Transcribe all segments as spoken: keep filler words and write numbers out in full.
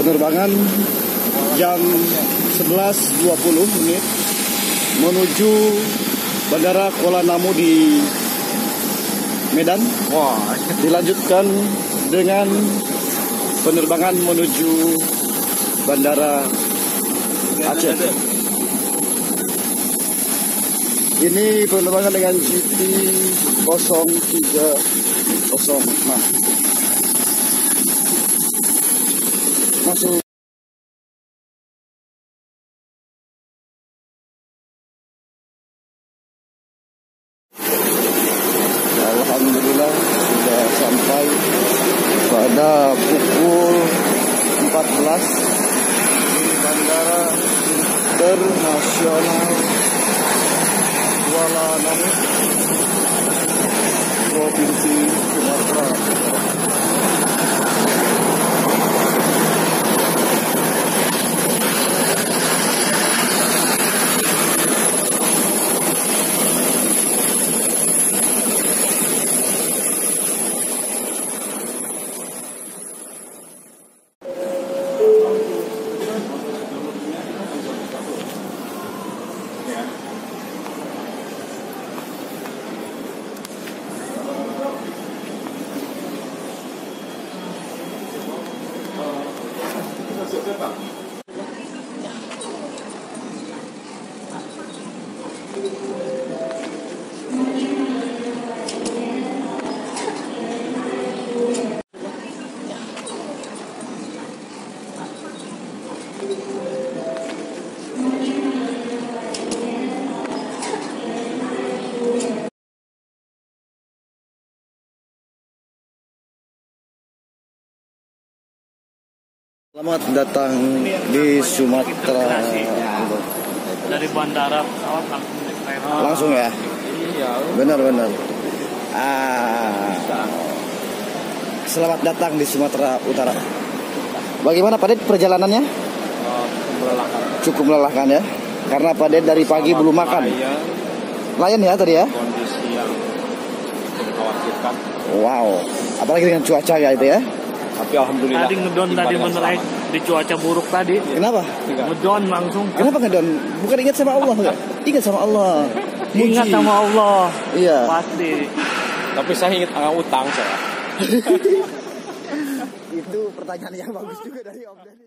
penerbangan jam sebelas dua puluh menit menuju Bandara Kuala Namu di Medan. Wah, dilanjutkan dengan penerbangan menuju Bandara Aceh. Ini penerbangan dengan G T nol tiga nol. Nah, masuk. Alhamdulillah sudah sampai pada pukul empat belas di Bandara Internasional Kuala Namu, Provinsi Sumatera Utara. Selamat datang di Sumatera. Dari bandara pesawat langsung naik kereta. Langsung ya? iya. Benar-benar. Ah, selamat datang di Sumatera Utara. Bagaimana Pak Ded perjalanannya? Oh, melelahkan. Cukup melelahkan ya? Karena Pak Ded dari pagi belum makan. Layan, Layan ya tadi ya? kondisi yang mengkhawatirkan. Wow. Apalagi dengan cuaca ya itu ya? Tapi alhamdulillah. Tadi ngedon tadi menerai di cuaca buruk tadi. Kenapa? Ngedon langsung. Kenapa ngedon? Bukan ingat sama Allah nggak? Ingat sama Allah. Ingat Muji. sama Allah. Iya. Pasti. Tapi saya ingat angka utang saya. Itu pertanyaan yang bagus juga dari Om Denny.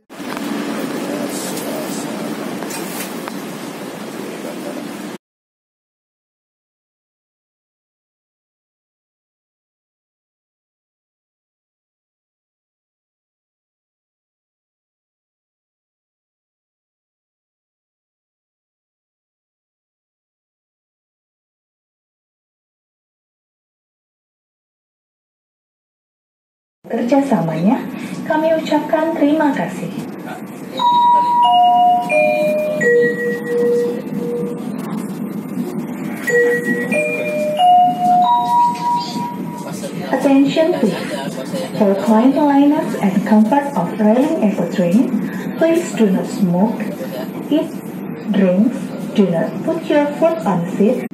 Kerjasamanya, kami ucapkan terima kasih. Attention please. For cleanliness and comfort of riding airplane, please do not smoke, eat, drink, do not put your foot on seat.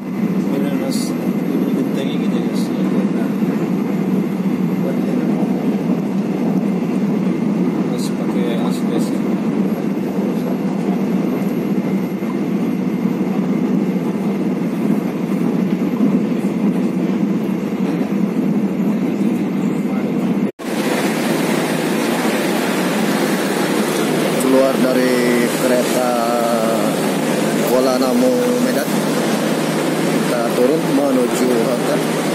Keluar dari kereta Kuala Namu Medan, kita turun menuju hotel.